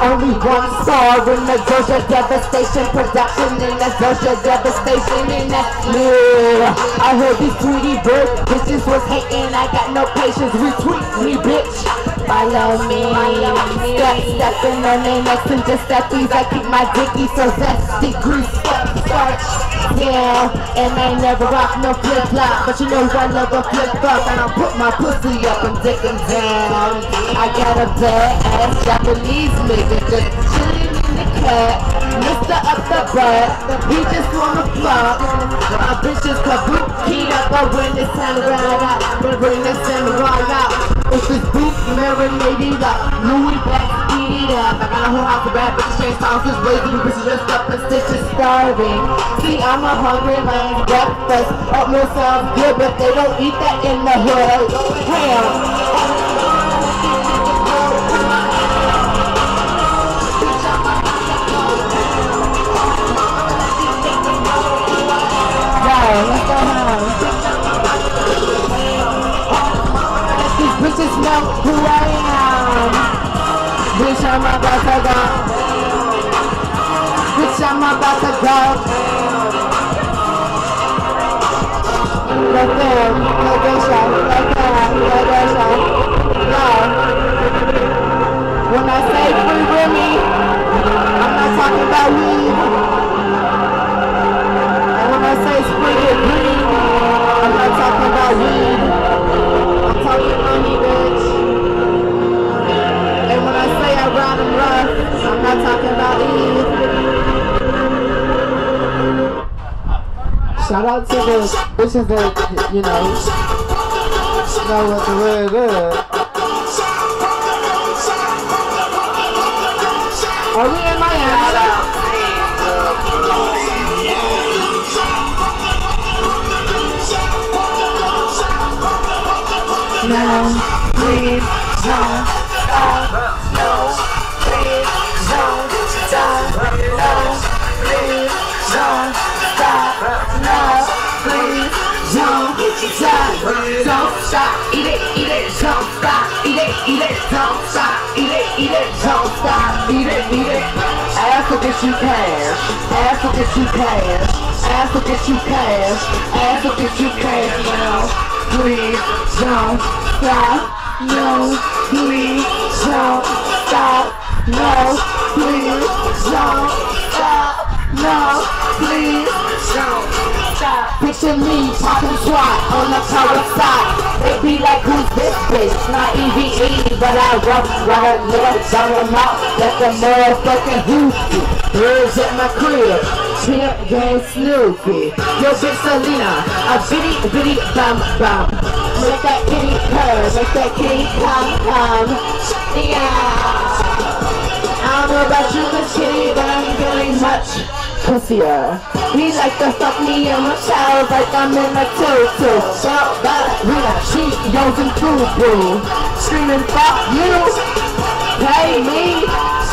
only one star in the Georgia Devastation production, and that's Georgia Devastation, and that's me. I heard these tweety bird bitches was hating, I got no patience, retweet me bitch. Follow me, stepping on their necks and just steppies. I keep my dicky so zesty, grease, starch, yeah. And I never rock no flip-flop, but you know I love a flip-flop, and I'll put my pussy up and dick him down. I got a bad-ass Japanese nigga just chilling in the cat, Mr. Up the butt, he just wanna fuck. My bitch is kabuki up, but when it's time to ride out, bring this thing right out. It's this beef marinated up, Louis back, speed it up. I got a whole house of bad bitches, change houses, raising bitches dressed up and stitches, starving. See, I'm a hungry man's breakfast. Oatmeal sounds good, but they don't eat that in the hood. Ham. Let's go home. These bitches know who I am. Bitch, I'm about to go. Bitch, I'm about to go. Let them, let them show. Let them show. No. When I say free Remy, I'm not talking about weed. I say spring it green, I'm not talking about weed, I'm talking money, bitch. And when I say I ride them rough, I'm not talking about Eve. Shout out to the bitches that, you know what the word is. Are we in Miami? No, please don't stop. No, please don't stop. No, please don't stop. No, please don't stop. Don't stop. Eat it, don't stop. Eat it, don't stop. Eat it, don't stop. Eat it. Ask will get you cash. Ask will get you cash. Ask will get you cash. Ask will get you cash now. Please don't stop. No, please don't stop. No, please don't stop. No, please don't stop. Picture me popping SWAT on the power side. They be like, who's this bitch? Not EVE, but I rough like a little dumb out. Let the motherfucking hoopty. Birds at my crib. Champ gang Snoopy. Yo bitch Selena, a bitty bum bum. Make that kitty purr, make that kitty come. Yeah. I don't know about you, Miss Kitty, but I'm feeling much pussier. He like to fuck me in my child like I'm in a tutu. Shout ballerina, Cheetos and boo-boo. Screaming fuck you, pay me.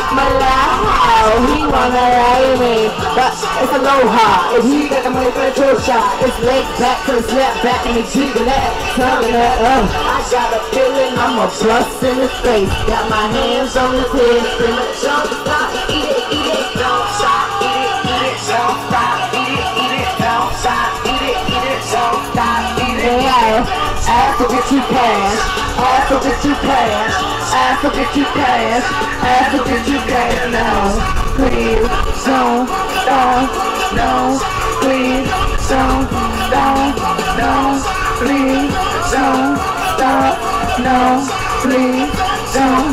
Malao, he wanna lay me, but it's aloha. If he got the money for the tour shot, it's laid back to the snap back and he's jiggling that, tugging that up. I got a feeling I'm a bust in his face. Got my hands on his head, screaming, don't stop, eat it, don't stop, eat it, don't stop, eat it, don't stop, eat it, don't stop, eat it. Yeah, ask will get you cash, ask will get you cash, ask will get you cash, ask will get you cash now. Please don't stop, no, please don't stop, no, please don't stop, no, please don't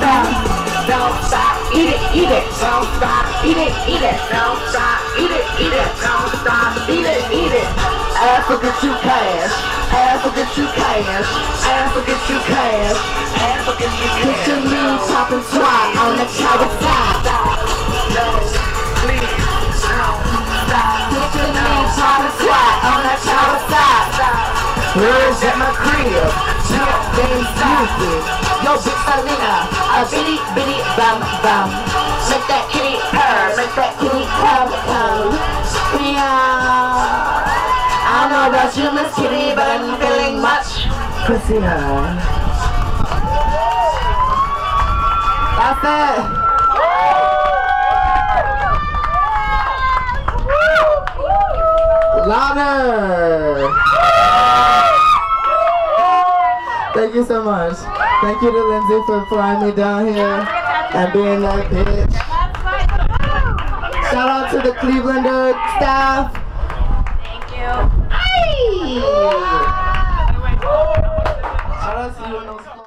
stop, eat it, don't stop, eat it, don't stop, eat it, don't stop, eat it, ask will get you cash, ask will get you cash, ask will get you cash, ask will get you cash. Picture me popping SWAT on the tower side. No, please don't stop. Picture me popping SWAT on the tower side. Birds at my crib, champ game Snoopy. Yo bitch Selena, a bitty bum bum. Make that kitty purr, make that kitty come. Yeah. I don't know about you, Miss Kitty, but I'm feeling much pussier. That's it. Louder! Thank you so much. Thank you to Lindsay for flying me down here and being that bitch. Shout out to the Clevelander staff. Thank you. Hey! Shout out to you and those